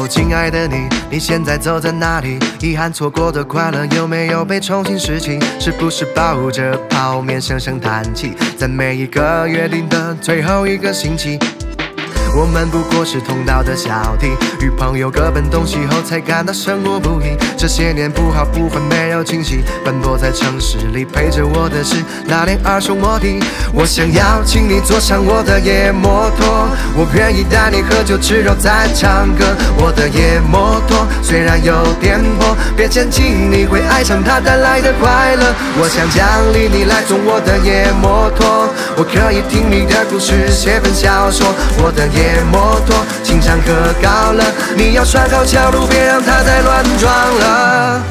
亲爱的你，你现在走在哪里？遗憾错过的快乐有没有被重新拾起？是不是抱着泡面声声叹气？在每一个约定的最后一个星期。 我们不过是同道的小弟，与朋友各奔东西后，才感到生活不易。这些年不好不坏，没有惊喜，奔波在城市里，陪着我的是那辆二手摩的。我想要请你坐上我的野摩托，我愿意带你喝酒吃肉再唱歌。我的野摩托虽然有颠簸，别嫌弃，你会爱上它带来的快乐。我想奖励你来坐我的野摩托，我可以听你的故事，写本小说。我的野摩托经常可高了，你要拴好桥路，别让它再乱撞了。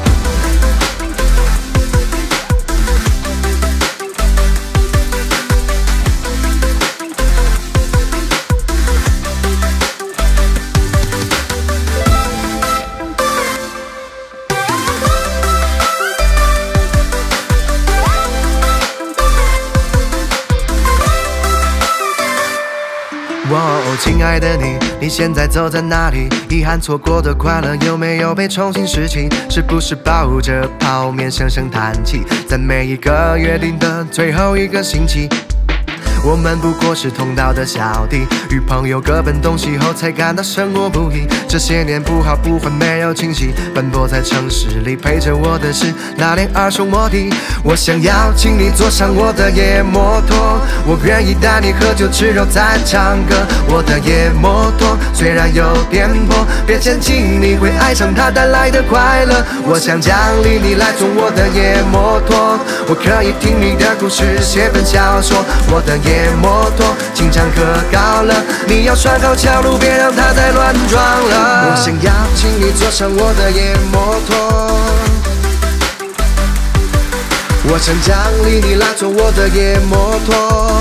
哦，亲爱的你，你现在走在哪里？遗憾错过的快乐有没有被重新拾起？是不是抱着泡面声声叹气？在每一个约定的最后一个星期。 我们不过是同道的小弟，与朋友各奔东西后，才感到生活不易。这些年不好不坏，没有惊喜，奔波在城市里，陪着我的是那辆二手摩的。我想要请你坐上我的野摩托，我愿意带你喝酒吃肉再唱歌。我的野摩托虽然有颠簸，别嫌弃，你会爱上它带来的快乐。我想奖励你来坐我的野摩托，我可以听你的故事，写本小说。我的野摩托经常可高了，你要拴好桥路，别让它再乱撞了。我想要请你坐上我的野摩托，我想奖励你来坐我的野摩托。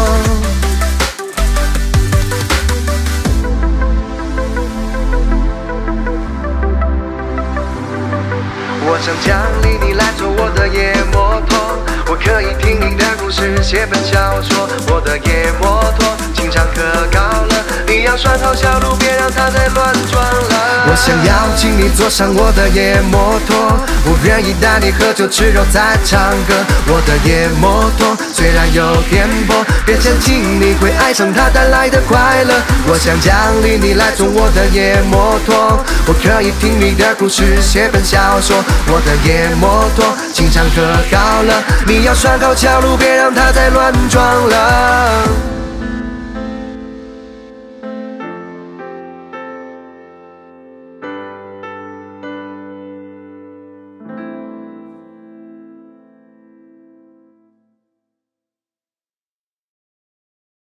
我想奖励你来坐我的野摩托，我可以听你的故事，写本小说。我的野摩托经常可高了，你要拴好小路，别让它再乱撞了。我想要请你坐上我的野摩托，我愿意带你喝酒吃肉再唱歌。我的野摩托虽然有颠簸，别嫌弃，你会爱上它带来的快乐。我想奖励你来坐我的野摩托，我可以听你的故事，写本小说。我的野摩托经常可高了，你要拴好桥路，别让它再乱撞了。